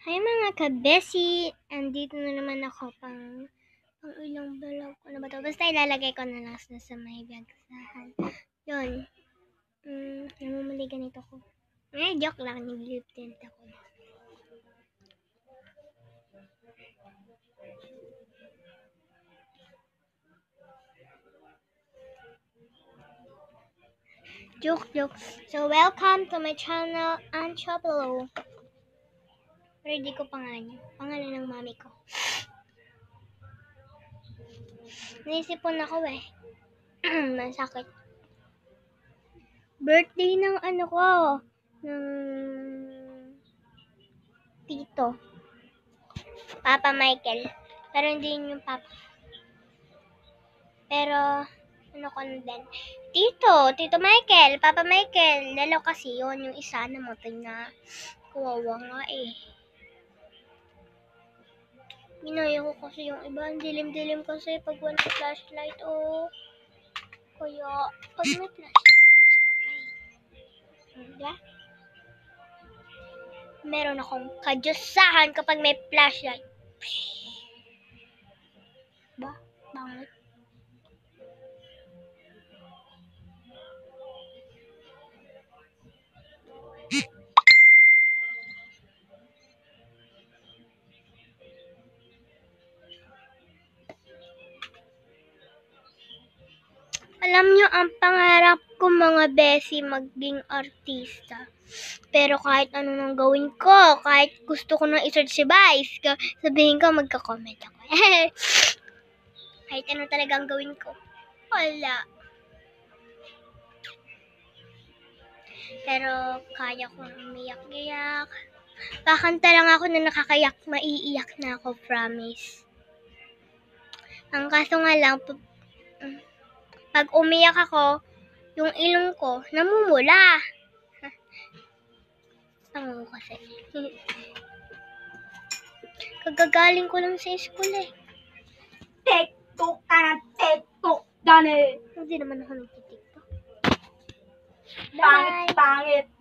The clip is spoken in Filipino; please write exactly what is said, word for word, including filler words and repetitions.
Hi mga kabesi! Andito na naman ako pang pang ilang vlog ko na ba to? Basta ilalagay ko na lang sa, sa may bagsahan. Yun. Mm, namumuli ganito ko. Eh, joke lang. Nag-lip tint ako. Joke, joke. So, welcome to my channel, Ancho Below. Pero di ko pangalan yun. Pangalan ng mami ko. Naisipon ako eh. Masakit. Birthday ng ano ko. Ng tito. Papa Michael. Pero hindi yun yung papa. Pero, ano ko na din. Tito, Tito Michael, Papa Michael. Lalo kasi yun, yung isa namatay na. Kawawa nga eh. Ginaya ko kasi yung iba. Ang dilim-dilim kasi pag wala flashlight. Oh. Kaya, pag may flashlight, mas okay. Diba? Meron akong kadyusahan kapag may flashlight. Ba? Bangit. Alam nyo, ang pangarap ko mga besi, maging artista. Pero kahit ano nang gawin ko, kahit gusto ko nang i-search si Vice, sabihin ko magka-comment ako. Kahit ano talagang gawin ko, wala. Pero kaya kong umiyak-iyak. Kakanta lang ako na nakakayak, maiiyak na ako, promise. Ang kaso nga lang, pag umiyak ako, yung ilong ko, namumula. Tango kasi. Kagagaling ko lang sa school eh. TikTok ka na, TikTok, Dani. Hindi naman ako nag-tiktok. Pangit, pangit.